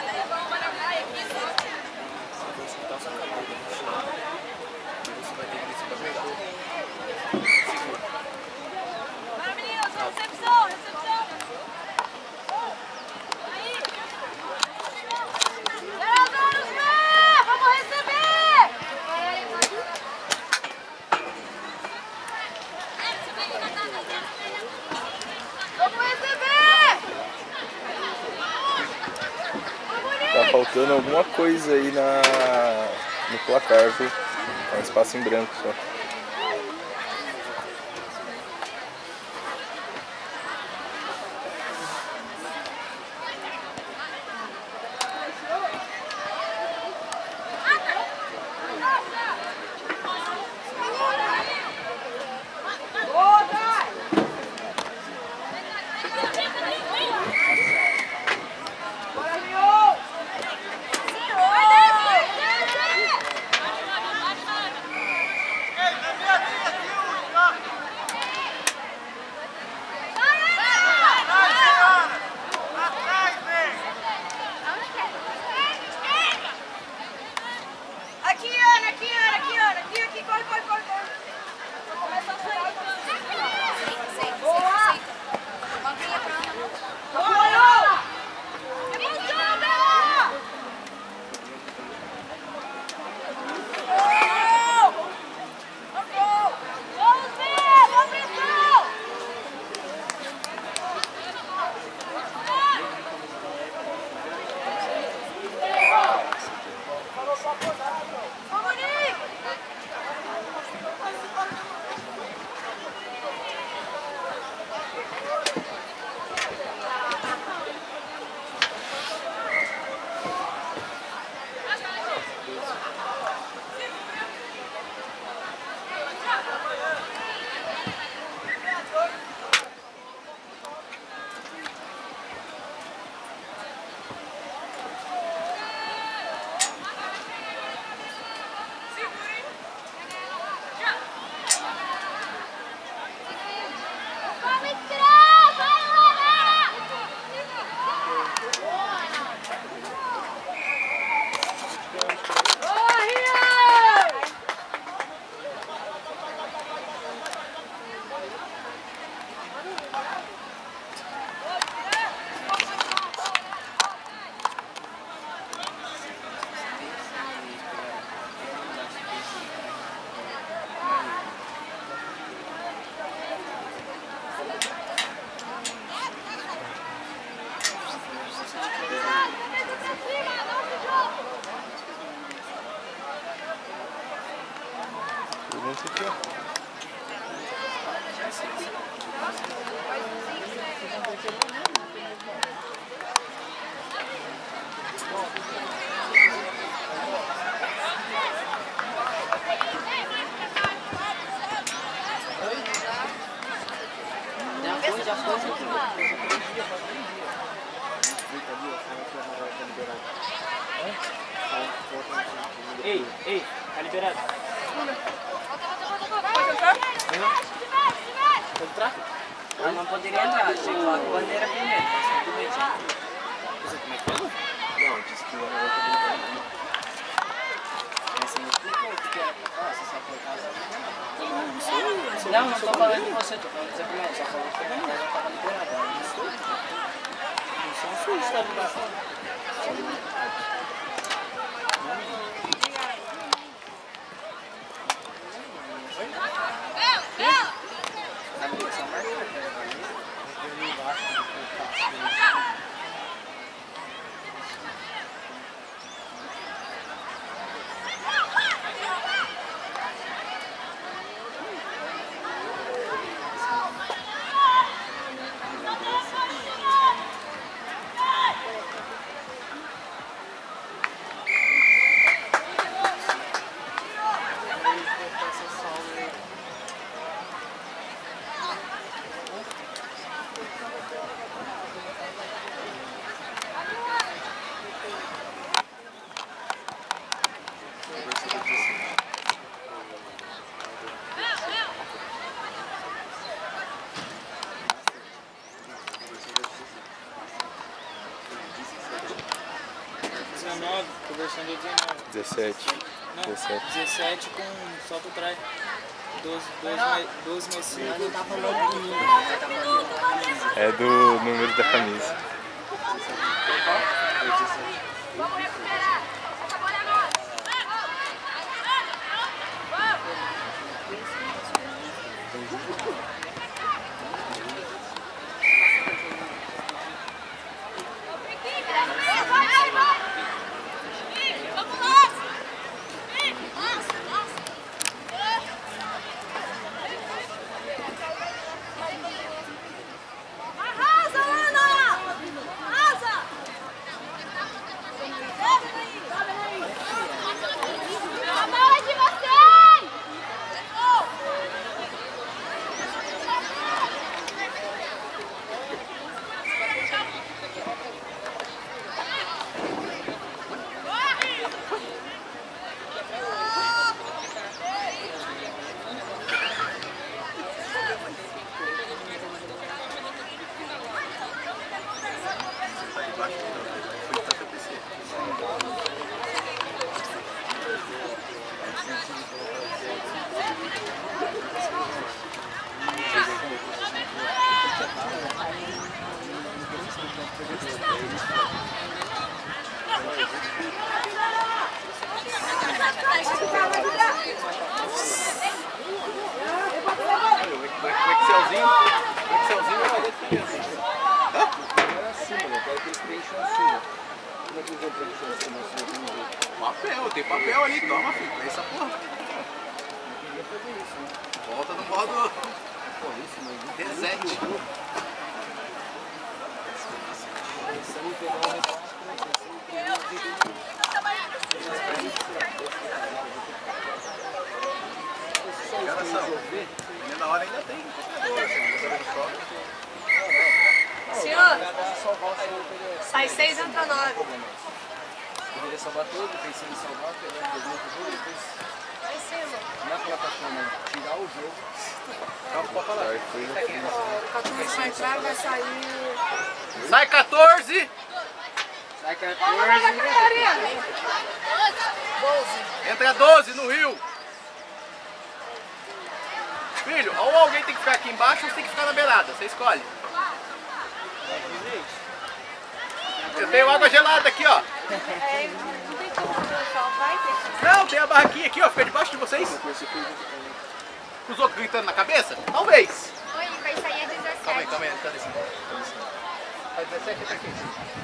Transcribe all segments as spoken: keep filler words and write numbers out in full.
Tá faltando alguma coisa aí na, no placar, viu? Tá um espaço em branco só. Ei, ei, tá liberado. Pode entrar? Ela não poderia entrar, chegou a bandeira primeiro. Você como é que foi? Não, disse que o negócio tá brincando. Mas você me explicou o que era pra falar, você só foi casa. Não, não tô falando de você, tô falando de você primeiro, só falou que ela já tava liberada. Não são sujos, tá ligado? dezenove, conversando dezenove. dezessete. Não, dezessete. dezessete com salto atrás. doze, doze, mais, doze mais cinco. Não tá falando de mim, né? Tá falando da camisa. É do número da camisa. Vamos recuperar! Essa bola é nossa! Vamos lá! Arrasa, Ana! Arrasa! A bola é de vocês! O Excelzinho, o Excelzinho vai fazer diferença. Não é acima, né? Quero que eles preencham acima. Como é que eles vão preencher acima? Papel, tem papel ali, toma, filho. É essa porra. Volta no modo desete. Na hora ainda tem. Senhor, sai seis, entra nove. Poderia salvar todo, pensando em salvar, pegar o jogo, depois Vai em cima. na plataforma tirar o jogo. Calma, pode falar. O quatorze vai entrar, vai sair. Sai quatorze! Sai Vamos, quatorze. Catarina! Entra doze no Rio! Filho, ou alguém tem que ficar aqui embaixo ou você tem que ficar na beirada, você escolhe. Eu tenho água gelada aqui, ó. É, não tem como, só vai ter. Não, tem a barraquinha aqui, ó, fica debaixo de vocês. Os outros gritando na cabeça? Talvez. Oi, vai sair a dezessete. Calma aí, calma aí, tá descendo. A dezessete é pra quem?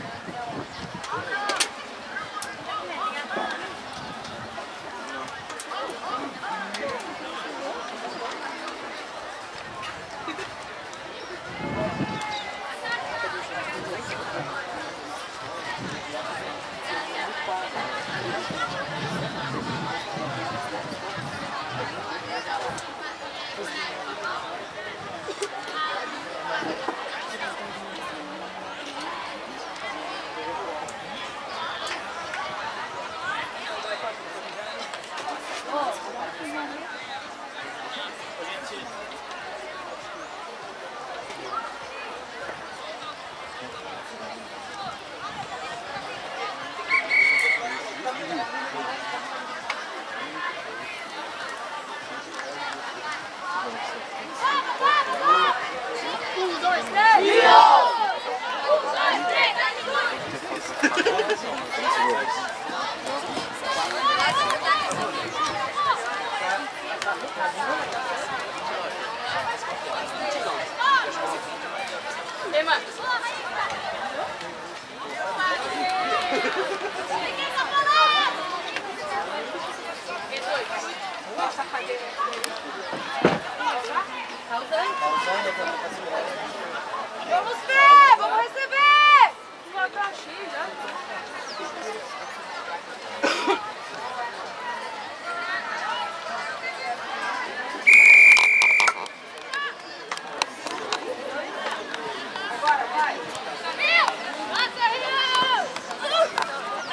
Um, dois, três! Ei, mano. Nossa, cadeira. Tá usando? Vamos ver! Vamos receber! Já tá cheio já. Agora vai! Nossa, Rio!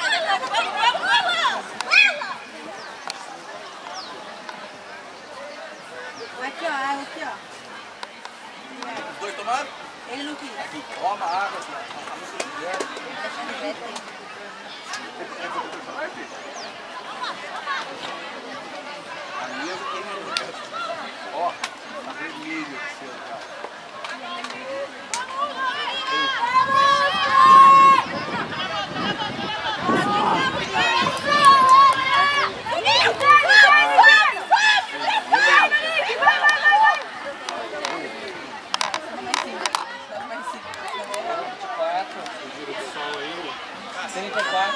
quatro.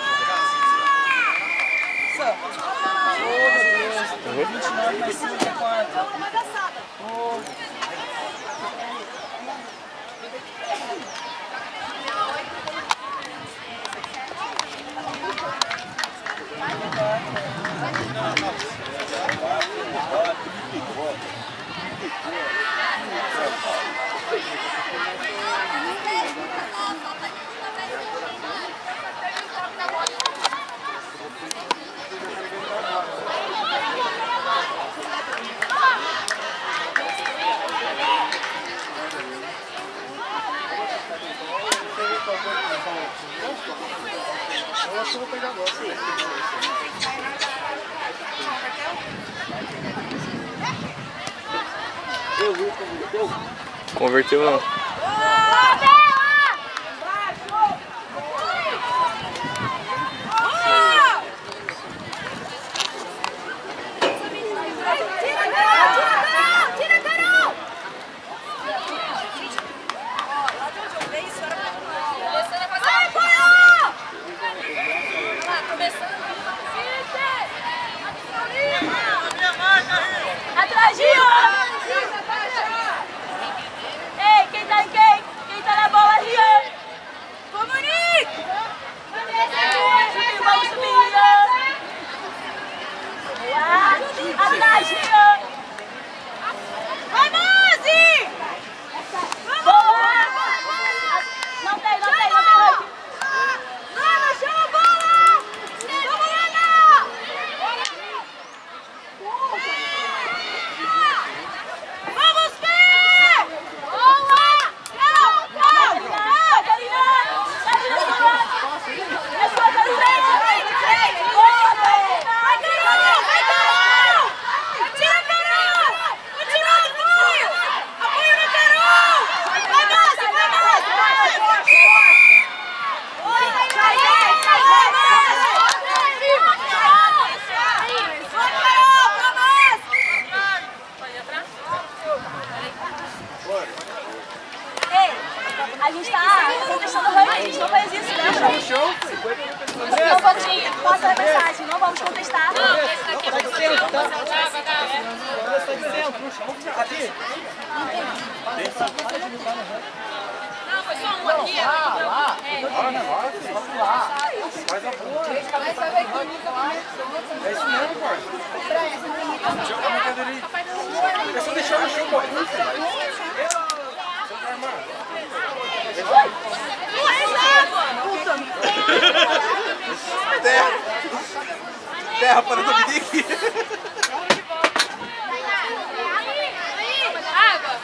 Oh, meu Deus. vinte e nove mais cinco é quatro. Oh. Eu acho que eu vou pegar agora. Deu, viu? Deu? Converteu não. Atrás de Ei, quem tá em quem? Quem tá na bola, Rian? Comunique! Vamos subir, Rian! Atrás, Rian! Vai, Mozi! Boa! Não tem, não tem, não tem. Lana, chama a bola! Vamos, Lana! Vamos, Pé! Boa! Não, não! Catarina! Catarina! É só da frente, frente, frente! Boa, Pé! Vai, Carol! Vai, Carol! Tira, Carol! Vai tirar o apoio! Apoio na Carol! Vai, Márcia! Vai, Márcia! Vai, Márcia! Vai, vai, vai! Vai, Márcia! Vai, Carol! Pra Márcia! Ei, a gente tá contestando o ranking, a gente não faz isso, né? No chão, Não vamos, posta a mensagem, não vamos contestar. sai de centro, tá? Sai de centro. Aqui. Não, foi só um aqui. Lá, lá. Lá, negócio. Vamos lá. Faz a boa. É isso mesmo, parça. Joga na cadeirinha. É só deixar no chão, pô. Terra! Terra para o Dominique! Água!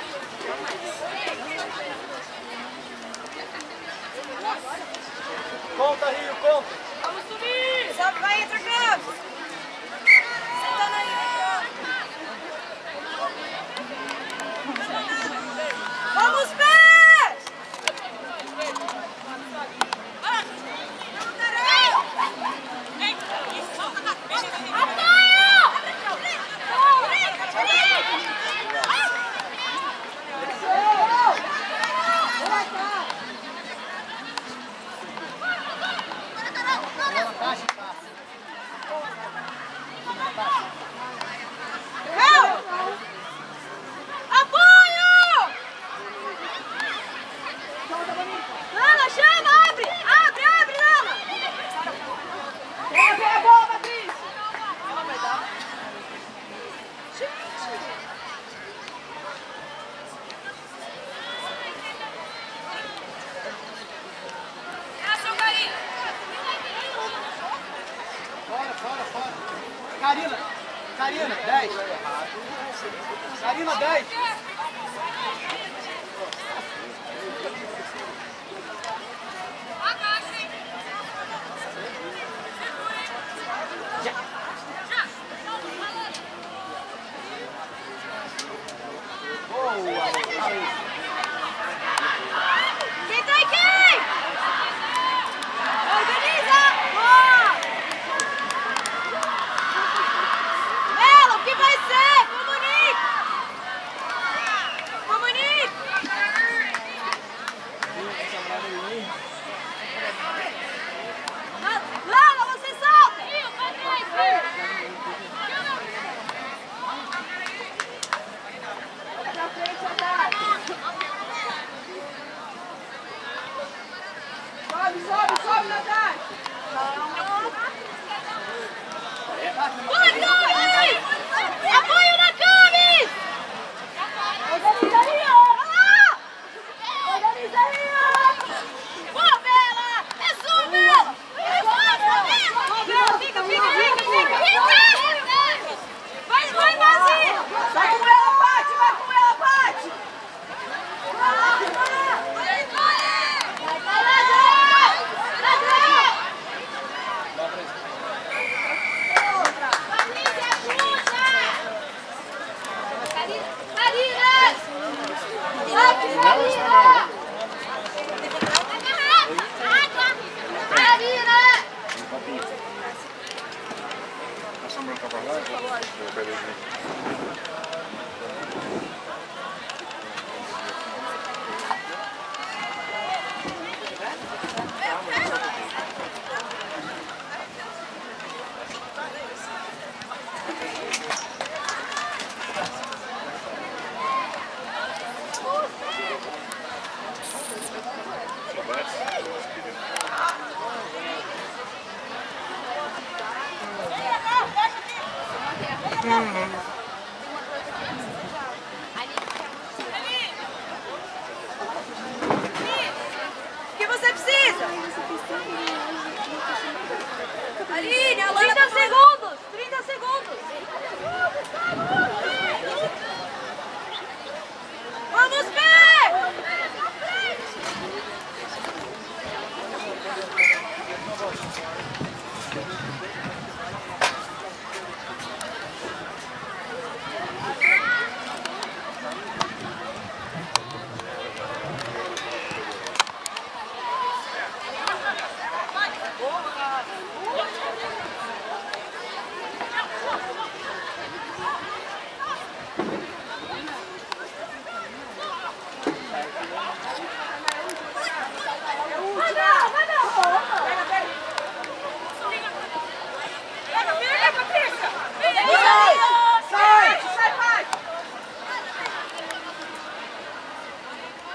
Conta, Rio, conta! Vamos subir! Sobe, vai, entra, Campos! Sentando aí, vamos, pés! Lana, chama, abre! Abre, abre, Lana! Pega a bola, Patrícia! Fora, fora, fora! Karina! Karina, dez! Karina, dez! Quem tá aqui? Organiza! Boa! Melo, o que vai ser? Comunique! Comunique! Ah. Vai, Camis! Apoio na Camis! Organiza aí, ó! Organiza aí, ó! Boa, Bela! É sua, Bela! Fica, fica, fica, fica, fica! Vai, vai, Mazinha! Vai com ela, Paty! Vai com ela, Paty! Vai, vai, vai! O que você precisa? Aline, a Lana... trinta segundos! trinta segundos! Vamos ver!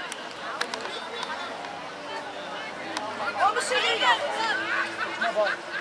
Vamos, Chirinha!